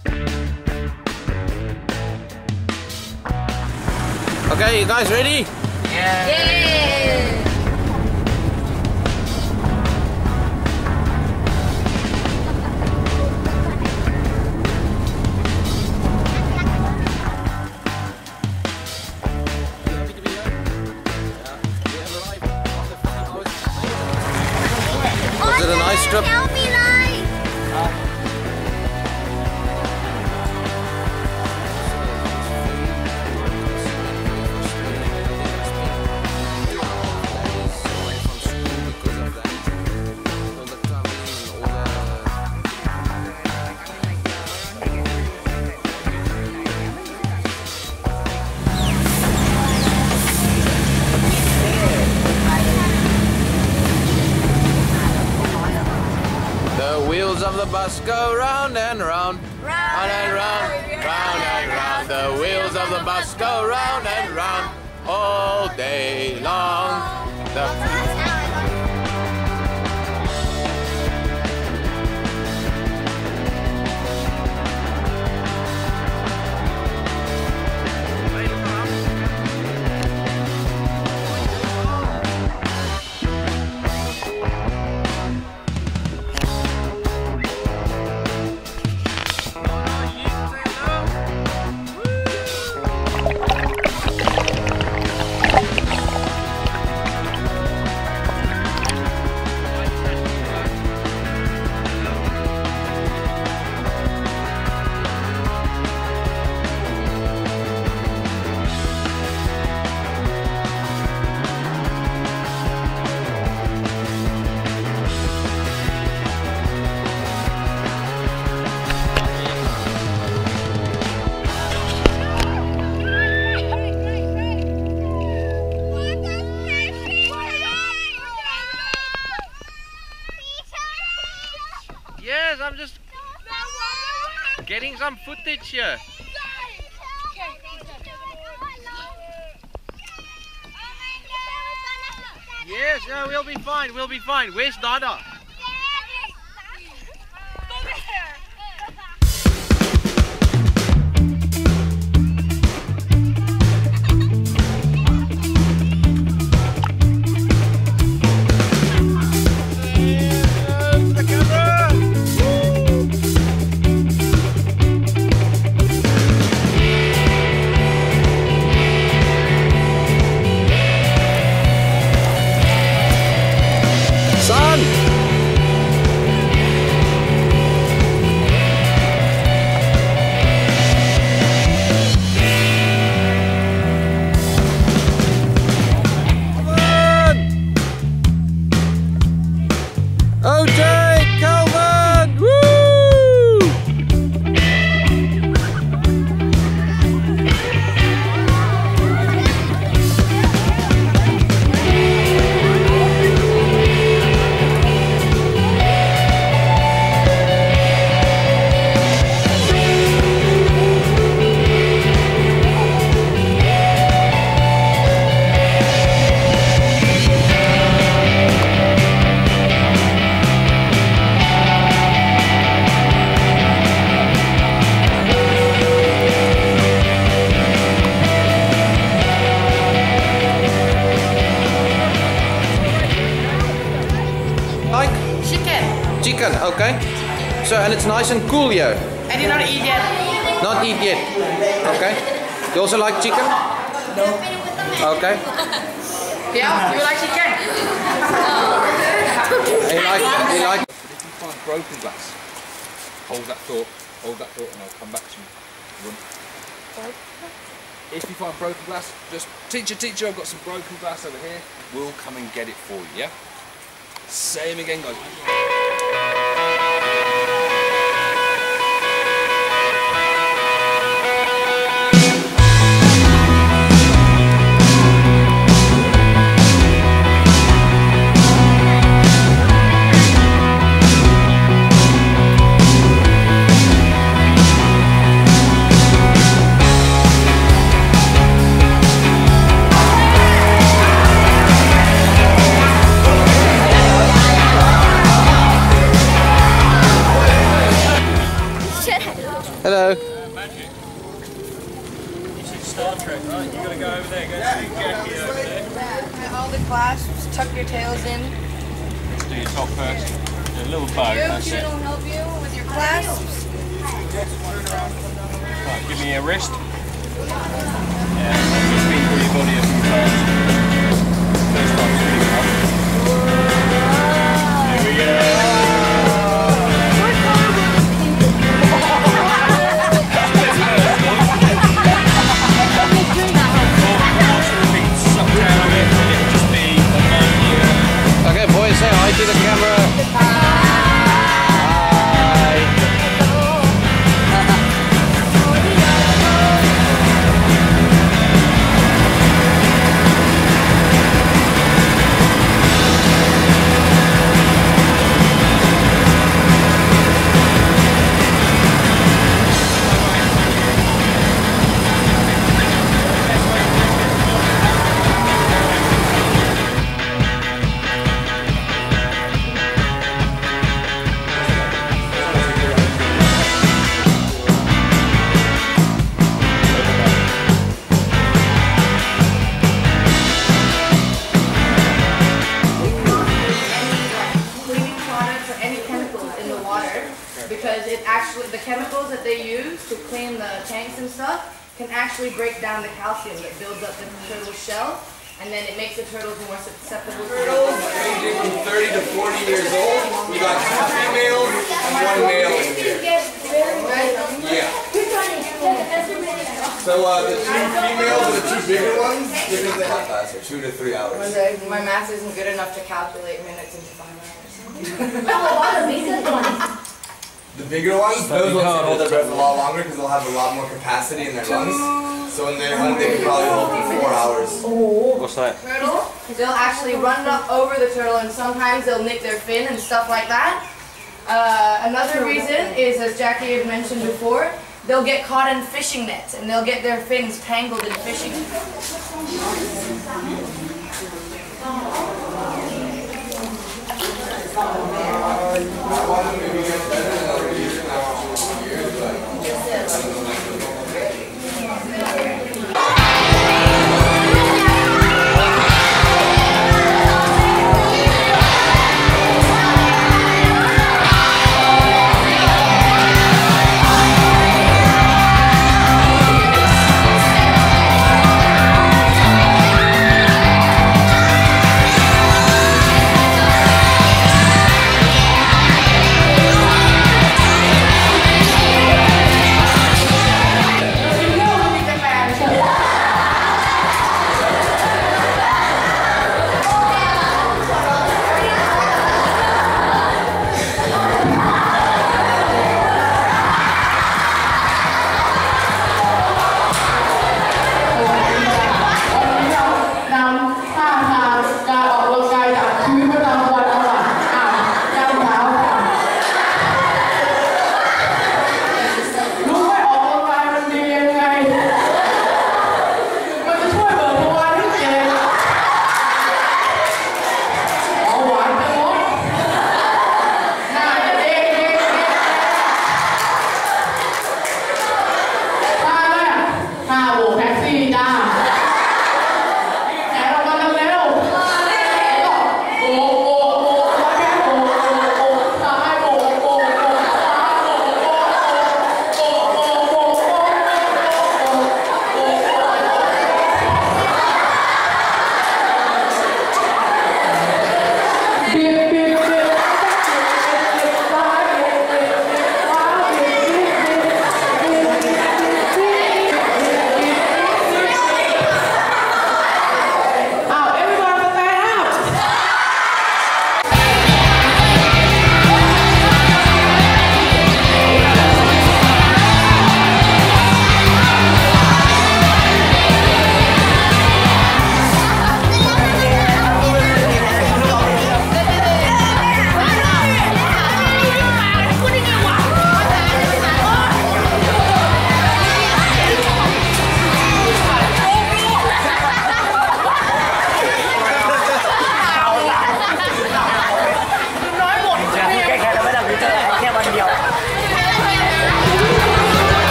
Okay, you guys ready? Yeah. Was it a nice trip? Tell me lies. The wheels of the bus go round and round, round and round, round and round. The wheels of the bus go round and round all day long. Yes, I'm just getting some footage here. Yes, no, we'll be fine, we'll be fine. Where's Dada? Chicken, okay. So, and it's nice and cool here. I did not eat yet. Not eat yet. Okay. You also like chicken? No. Okay. Yeah, you like chicken? You like. If you find broken glass, hold that thought, and I'll come back to you. Run. If you find broken glass, just teacher, I've got some broken glass over here. We'll come and get it for you, yeah? Same again, guys. Hello. Magic. This is Star Trek, right? You gotta go over there, go to Jackie over there. Yeah, all the clasps, tuck your tails in. Let's do your top first. A little bow, that's it. Will help you with your clasps. Right, give me a wrist. Yeah, just feet through your body a few times. First time to pick up. Here we go. Okay, boys, say hi to the camera. Hi. Because it actually, the chemicals that they use to clean the tanks and stuff can actually break down the calcium that builds up in the turtle shell, and then it makes the turtles more susceptible to Ranging from 30 to 40 years old. We got 2 females and 1 male in here. Yeah. So the 2 females are the 2 bigger ones because they have faster, 2 to 3 hours. My math isn't good enough to calculate minutes into 5 hours. The bigger ones, those ones can hold their breath a lot longer because they'll have a lot more capacity in their lungs. So when they're home, they can probably hold for 4 hours. What's that? Turtle, they'll actually run up over the turtle, and sometimes they'll nick their fin and stuff like that. Another reason is, as Jackie had mentioned before, they'll get caught in fishing nets and they'll get their fins tangled in fishing nets.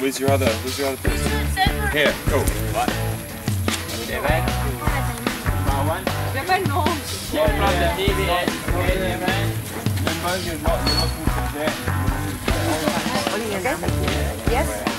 Where's your other person? Here, cool. What? Yes.